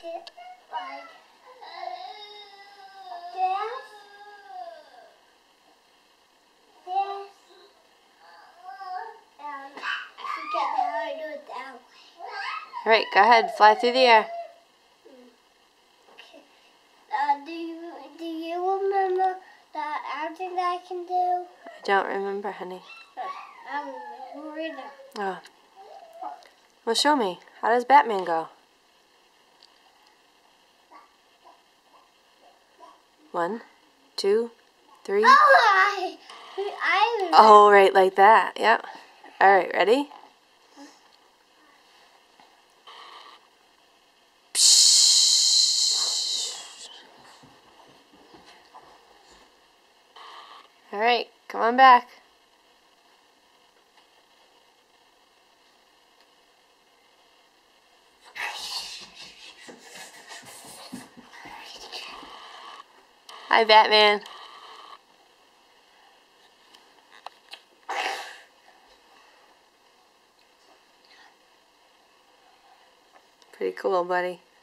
like this, and I forget how I do it that way. All right, go ahead, fly through the air. Okay. Do you remember that acting that I can do? I don't remember, honey. I remember right now. Oh. Well, show me. How does Batman go? 1, 2, 3. Oh, I Oh, right, like that. Yep. All right, ready? All right, come on back. Hi, Batman. Pretty cool, buddy.